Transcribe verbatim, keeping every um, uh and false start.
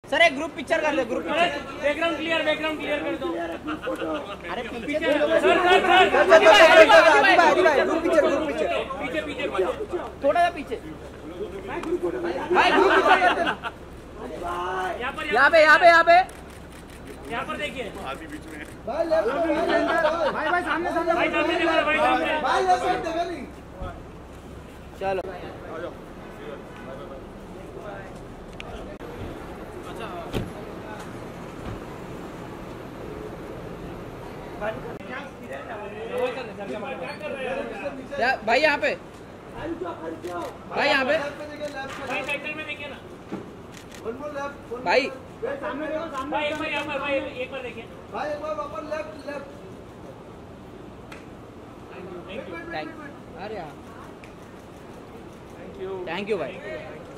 Sir एक group picture कर दो, group picture. Background clear, background clear कर दो। अरे पीछे sir sir group picture, group picture पीछे पीछे थोड़ा सा पीछे भाई, ग्रुप पिक्चर करते ना। यहाँ पर यहाँ पे यहाँ पे यहाँ पे यहाँ पर देखिए आदमी बीच में भाई लेफ्ट भाई भाई सामने सामने भाई सामने देखो, भाई सामने भाई लेफ्ट साइड देखो नहीं। चलो या, भाई यहाँ पे भाई यहाँ पे भाई सेंटर में देखिए ना भाई सामने देखो सामने भाई एक बार यहाँ पर भाई एक बार देखिए भाई एक बार वापस लेफ्ट लेफ्ट थैंक अरे थैंक यू भाई।